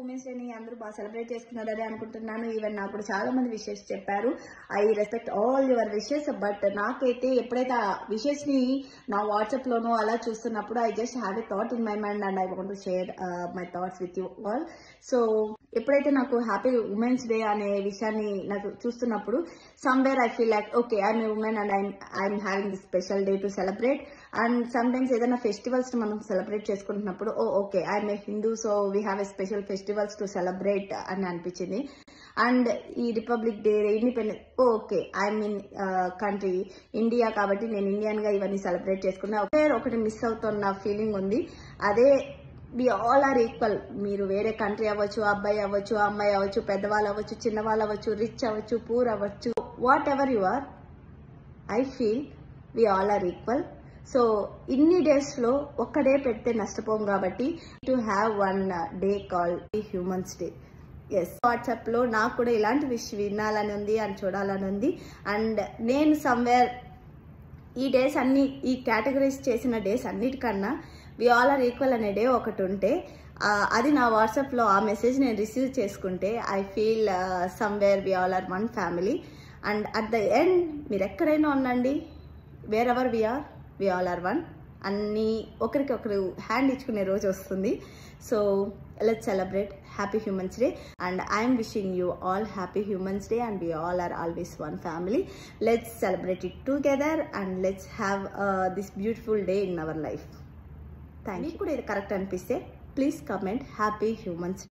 Women's day ని అందరూ బాగా సెలబ్రేట్ చేసుకున్నారని అనుకుంటున్నాను. ఈవెన్ నాకు కూడా చాలా మంది విషెస్ చెప్పారు. I respect all your wishes. But నాకైతే ఎప్పుడైతే ఆ విషెస్ ని నా వాట్సాప్ లోనో అలా చూస్తున్నప్పుడు I just have a thought in my mind and I want to share my thoughts with you all. So ఎప్పుడైతే నాకు హ్యాపీ ఉమెన్స్ డే అనే విషయాన్ని నాకు చూస్తున్నప్పుడు somewhere I feel like okay I'm a woman and I'm having this special day to celebrate. And sometimes ఏదైనా festivals మనం celebrate చేసుకుంటున్నప్పుడు okay I'm a Hindu so we have a special festivals to celebrate అని అనిపించింది. And ఈ republic day, independence, okay I'm in country India కాబట్టి నేను Indian గా ఇవన్నీ సెలబ్రేట్ చేసుకున్నా. ఒకటి మిస్ అవుతున్న ఫీలింగ్ ఉంది. అదే వి ఆల్ ఆర్ ఈక్వల్. మీరు వేరే కంట్రీ అవ్వచ్చు, అబ్బాయి అవ్వచ్చు, అమ్మాయి అవ్వచ్చు, పెద్దవాళ్ళు అవ్వచ్చు, చిన్నవాళ్ళు అవ్వచ్చు, రిచ్ అవ్వచ్చు, పూర్ అవ్వచ్చు, whatever you are, I feel we all are equal. So ఇన్ని డేస్ లో ఒక్క డే పెడితే నష్టపోం కాబట్టి to have one day called humans day. Yes, WhatsApp లో నాకు కూడా ఇలాంటి విషయం వినాలని ఉంది అండ్ చూడాలని ఉంది. అండ్ నేను సమ్వేర్ ఈ డేస్ అన్ని ఈ కేటగరైజ్ చేసిన డేస్ అన్నిటికన్నా వి ఆల్ ఆర్ ఈక్వల్ అనే డే ఒకటి ఉంటే అది నా వాట్సాప్లో ఆ మెసేజ్ నేను రిసీవ్ చేసుకుంటే I feel somewhere we all are one family. And at the end మీరు ఎక్కడైనా ఉండండి, wherever we all are one. అన్నీ ఒకరికి ఒకరు హ్యాండ్ ఇచ్చుకునే రోజు వస్తుంది. So let's celebrate happy humans day and I'm wishing you all happy humans day and we all are always one family. Let's celebrate it together and let's have this beautiful day in our life. Thank you. కూడా ఇది correct అనిపిస్తే please comment happy humans.